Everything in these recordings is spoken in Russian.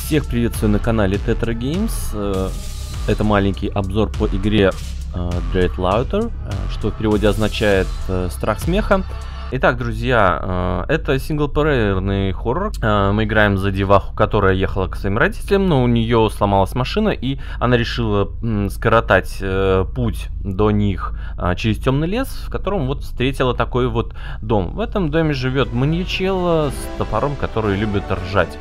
Всех приветствую на канале Tetra Games. Это маленький обзор по игре Dread Laughter, что в переводе означает страх смеха. Итак, друзья, это синглплеерный хоррор. Мы играем за деваху, которая ехала к своим родителям, но у нее сломалась машина, и она решила скоротать путь до них через темный лес, в котором вот встретила такой вот дом. В этом доме живет маньячелло с топором, который любит ржать.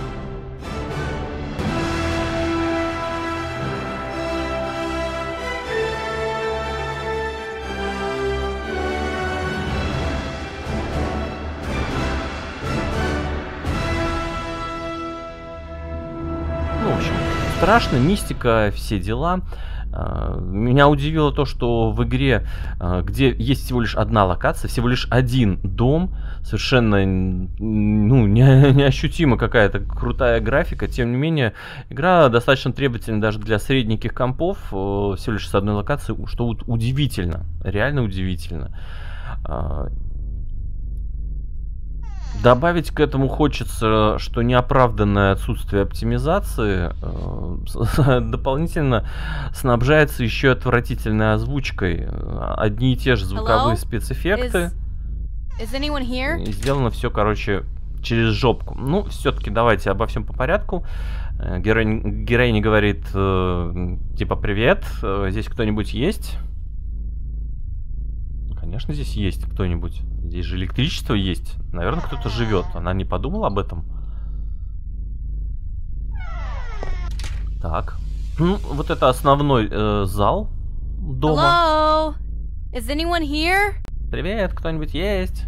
В общем, страшно, мистика, все дела. Меня удивило то, что в игре, где есть всего лишь одна локация, всего лишь один дом, совершенно неощутимо какая-то крутая графика, тем не менее, игра достаточно требовательна даже для средненьких компов, всего лишь с одной локацией, что удивительно, реально удивительно. Добавить к этому хочется, что неоправданное отсутствие оптимизации дополнительно снабжается еще отвратительной озвучкой. Одни и те же звуковые спецэффекты. И сделано все, короче, через жопку. Ну, все-таки давайте обо всем по порядку. Героиня говорит, типа, привет, здесь кто-нибудь есть? Конечно, здесь есть кто-нибудь. Здесь же электричество есть. Наверное, кто-то живет. Она не подумала об этом. Так. Ну, вот это основной зал дома. Hello? Is anyone here? Привет, кто-нибудь есть?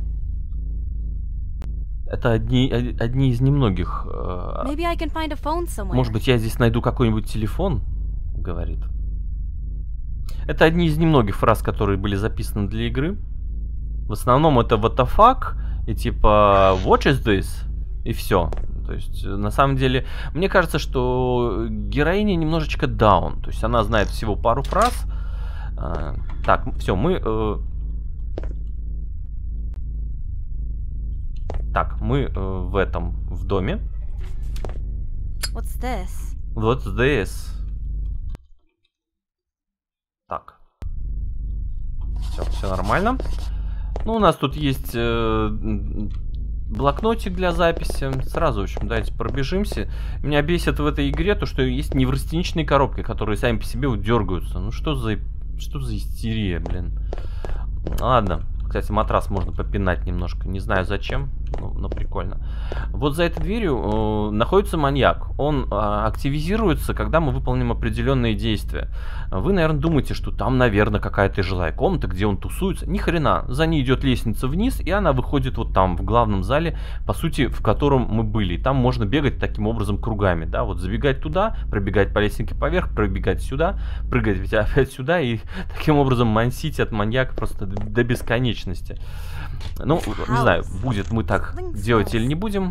Это одни из немногих. Maybe I can find a phone somewhere. Может быть, я здесь найду какой-нибудь телефон, говорит. Это одни из немногих фраз, которые были записаны для игры. В основном это what the fuck и типа what is this? И все. То есть, на самом деле, мне кажется, что героиня немножечко down. То есть она знает всего пару фраз. Так, все, мы... Так, мы в доме. What's this? What's this? Так. Все нормально. Ну, у нас тут есть блокнотик для записи. Сразу, в общем, давайте пробежимся. Меня бесит в этой игре то, что есть неврастеничные коробки, которые сами по себе вот дергаются. Ну, что за истерия, блин. Ладно. Кстати, матрас можно попинать немножко. Не знаю зачем, но прикольно. Вот за этой дверью находится маньяк. Он активизируется, когда мы выполним определенные действия. Вы, наверное, думаете, что там, наверное, какая-то жилая комната, где он тусуется. Ни хрена. За ней идет лестница вниз, и она выходит вот там, в главном зале, по сути, в котором мы были. И там можно бегать таким образом кругами, да, вот забегать туда, пробегать по лестнице поверх, пробегать сюда, прыгать опять сюда, и таким образом мансить от маньяка просто до бесконечности. Ну, не знаю, будет мы так делать или не будем.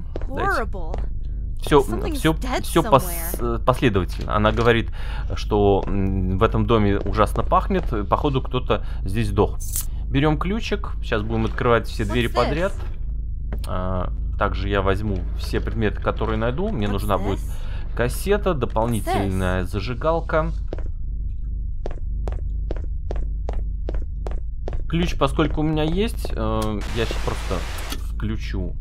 Все последовательно. Она говорит, что в этом доме ужасно пахнет. Походу, кто-то здесь сдох. Берем ключик. Сейчас будем открывать все двери подряд. Также я возьму все предметы, которые найду. Мне нужна будет кассета, дополнительная зажигалка. Ключ, поскольку у меня есть, я сейчас просто включу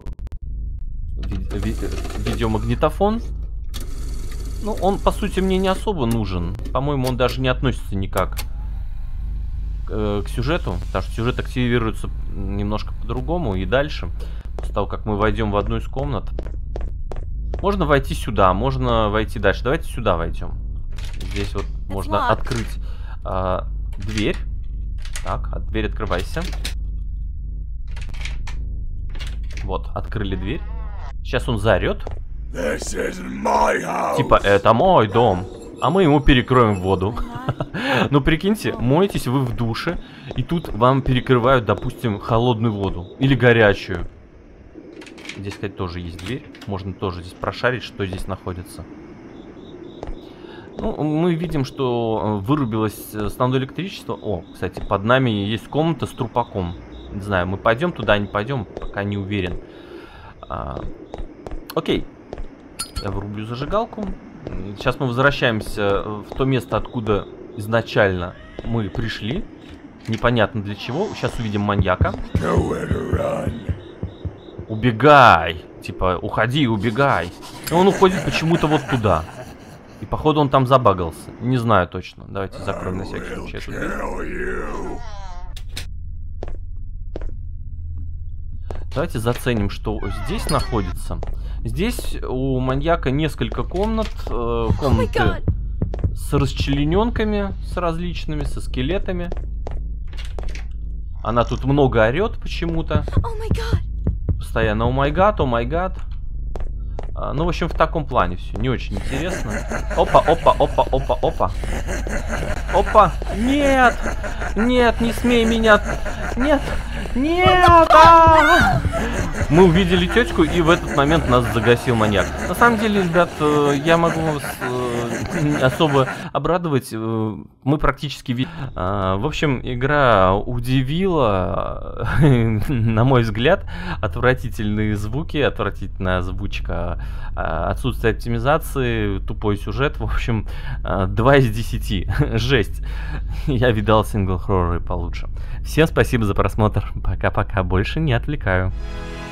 видеомагнитофон. Ну, он, по сути, мне не особо нужен. По-моему, он даже не относится никак к сюжету, потому что сюжет активируется немножко по-другому и дальше. После того, как мы войдем в одну из комнат. Можно войти сюда, можно войти дальше. Давайте сюда войдем. Здесь вот можно открыть дверь. Так, дверь открывайся. Вот, открыли дверь. Сейчас он заорет. Типа, это мой дом. А мы ему перекроем воду. Ну, прикиньте, моетесь вы в душе, и тут вам перекрывают, допустим, холодную воду. Или горячую. Здесь, кстати, тоже есть дверь. Можно тоже здесь прошарить, что здесь находится. Ну, мы видим, что вырубилось основное электричество. О, кстати, под нами есть комната с трупаком. Не знаю, мы пойдем туда, не пойдем, пока не уверен. Окей. Я врублю зажигалку. Сейчас мы возвращаемся в то место, откуда изначально мы пришли. Непонятно для чего. Сейчас увидим маньяка. Убегай! Типа, уходи, убегай. И он уходит почему-то вот туда. И походу он там забагался. Не знаю точно. Давайте закроем на всякий случай эту дверь. Давайте заценим, что здесь находится. Здесь у маньяка несколько комнат. Комнаты с расчлененками, с различными, со скелетами. Она тут много орет почему-то. Постоянно о май гад, о май гад. Ну, в общем, в таком плане все. Не очень интересно. Опа, опа, опа, опа, опа. Опа. Нет! Нет, не смей меня. Нет! Нет! Мы увидели тетку, и в этот момент нас загасил маньяк. На самом деле, ребят, я могу вас особо обрадовать. Мы практически... В общем, игра удивила, на мой взгляд, отвратительные звуки, отвратительная озвучка, отсутствие оптимизации, тупой сюжет. В общем, 2 из 10. Жесть. Я видал сингл-хорроры получше. Всем спасибо за просмотр. Пока-пока. Больше не отвлекаю.